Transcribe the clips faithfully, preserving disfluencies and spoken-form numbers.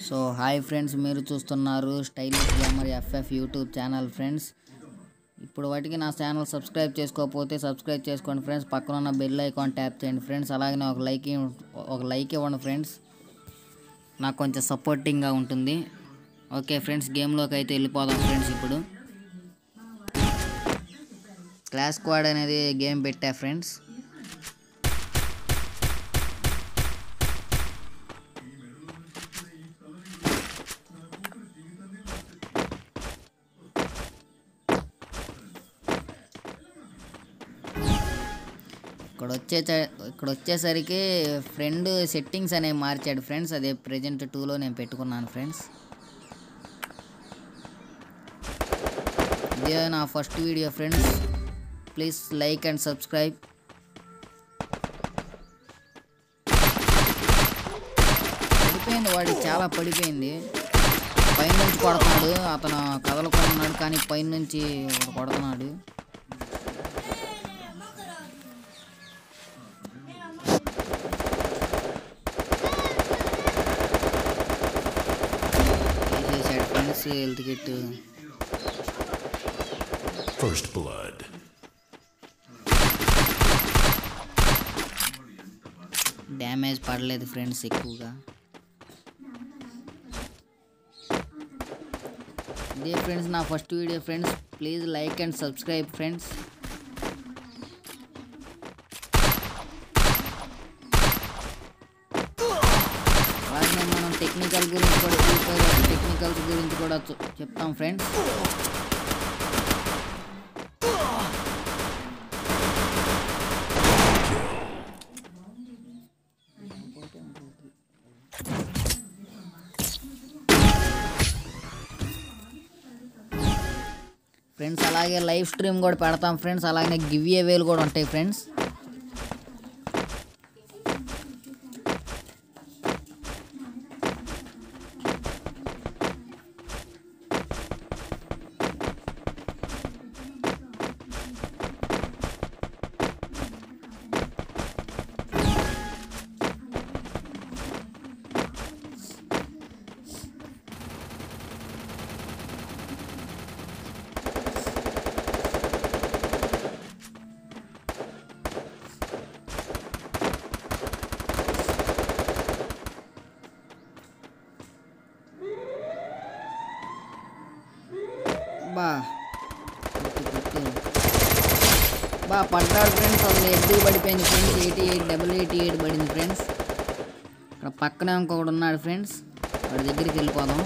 So hi friends, మీరు చూస్తున్నారు stylish gamer FF YouTube channel friends. ఇప్పుడు వాటికి నా ఛానల్ సబ్స్క్రైబ్ చేసుకోకపోతే సబ్స్క్రైబ్ చేసుకోండి ఫ్రెండ్స్. పక్కన ఉన్న బెల్ ఐకాన్ ట్యాప్ చేయండి ఫ్రెండ్స్. అలాగే ఒక లైక్ ఒక లైక్ ఇవ్వండి ఫ్రెండ్స్, నాకు కొంచెం సపోర్టింగ్గా ఉంటుంది. ఓకే ఫ్రెండ్స్, గేమ్లోకి అయితే వెళ్ళిపోదాం ఫ్రెండ్స్. ఇప్పుడు క్లాస్ స్క్వాడ్ అనేది గేమ్ పెట్టా ఫ్రెండ్స్. ఇక్కడ వచ్చే ఇక్కడ వచ్చేసరికి ఫ్రెండ్ సెట్టింగ్స్ అనేవి మార్చాడు ఫ్రెండ్స్. అదే ప్రెజెంట్ టూలో నేను పెట్టుకున్నాను ఫ్రెండ్స్. ఇదే నా first video friends. Please like and subscribe. పడిపోయింది, వాడికి చాలా పడిపోయింది. పైన నుంచి కొడుతున్నాడు, అతను కదలకున్నాడు కానీ పైన నుంచి కొడుతున్నాడు. Health kit, first blood. Damage పడలేదు ఫ్రెండ్స్ ఎక్కువగా. ఇదే ఫ్రెండ్స్ నా first video friends. Please like and subscribe friends. అలాగే మనం టెక్నికల్ గురించి కూడా టెక్నికల్స్ గురించి కూడా చెప్తాం ఫ్రెండ్స్. ఫ్రెండ్స్ అలాగే లైవ్ స్ట్రీమ్ కూడా పెడతాం ఫ్రెండ్స్. అలాగే గివ్ అవేలు కూడా ఉంటాయి ఫ్రెండ్స్. బా బా పడ్డాడు ఫ్రెండ్స్. అసలు ఎడ్డు పడిపోయింది friends. Eighty eight double eighty eight పడింది ఫ్రెండ్స్. ఇక్కడ పక్కనే ఇంకొకడు ఉన్నాడు ఫ్రెండ్స్, వాడి దగ్గరికి వెళ్ళిపోదాం.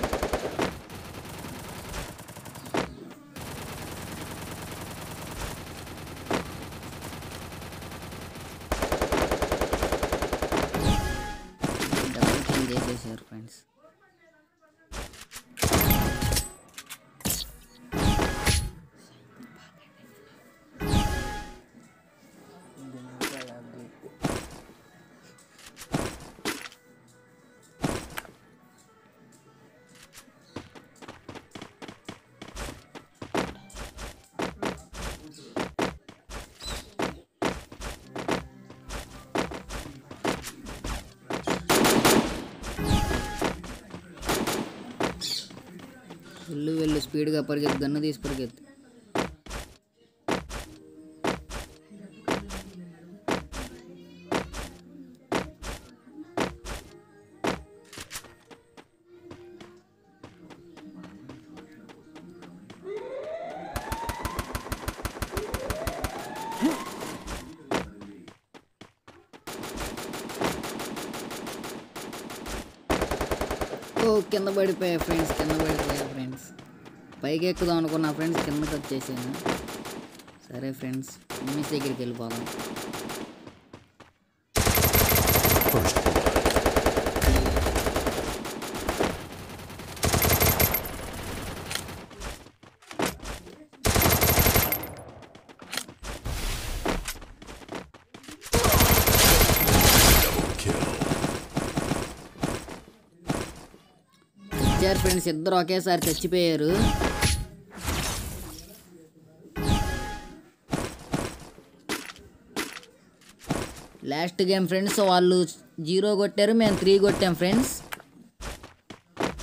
డబల్ కిల్ చేసేసారు ఫ్రెండ్స్. వెళ్ళు వెళ్ళు స్పీడ్గా పరిగెత్తు, గన్ను తీసి పరిగెత్తు. ఓ కింద పడిపోయా ఫ్రెండ్స్, కింద పడిపోయా ఫ్రెండ్స్. పైకి ఎక్కుదాం అనుకున్నా ఫ్రెండ్స్, కిందకి వచ్చేసాను. సరే ఫ్రెండ్స్, మిస్ దగ్గరికి వెళ్ళిపోదాం. వచ్చారు ఫ్రెండ్స్, ఇద్దరు ఒకేసారి చచ్చిపోయారు. లాస్ట్ గేమ్ ఫ్రెండ్స్, వాళ్ళు జీరో కొట్టారు, మేము త్రీ కొట్టాం ఫ్రెండ్స్.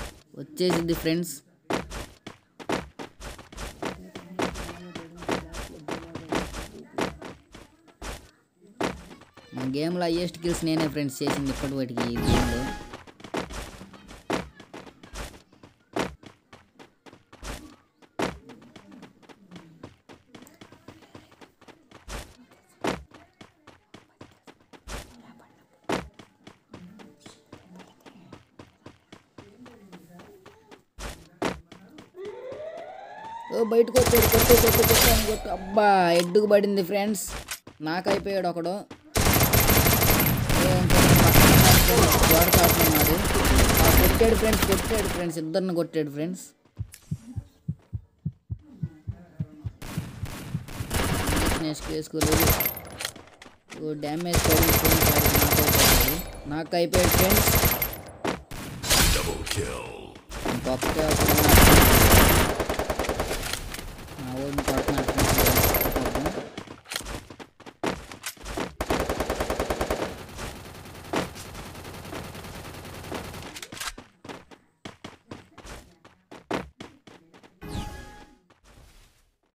వచ్చేసింది ఫ్రెండ్స్. మా గేమ్లో హైయెస్ట్ కిల్స్ నేనే ఫ్రెండ్స్ చేసింది ఇప్పటి వాటికి ఈ గేమ్లో. ఓ బయటకు వచ్చాడు, కొట్టు కొట్టు కొట్టాను కొట్టు. అబ్బా ఎడ్డుకు పడింది ఫ్రెండ్స్. నాకు అయిపోయాడు ఒకడు. గోడ కాటున్నాడు. కొట్టాడు ఫ్రెండ్స్, కొట్టాడు ఫ్రెండ్స్, ఇద్దరిని కొట్టాడు ఫ్రెండ్స్. నెక్స్ట్ వేసుకోలేదు. ఓ డ్యామేజ్ పడింది ఫ్రెండ్స్. నాకు అయిపోయాడు. నాకు అయిపోయాడు ఫ్రెండ్స్. Double kill. ఇంకొక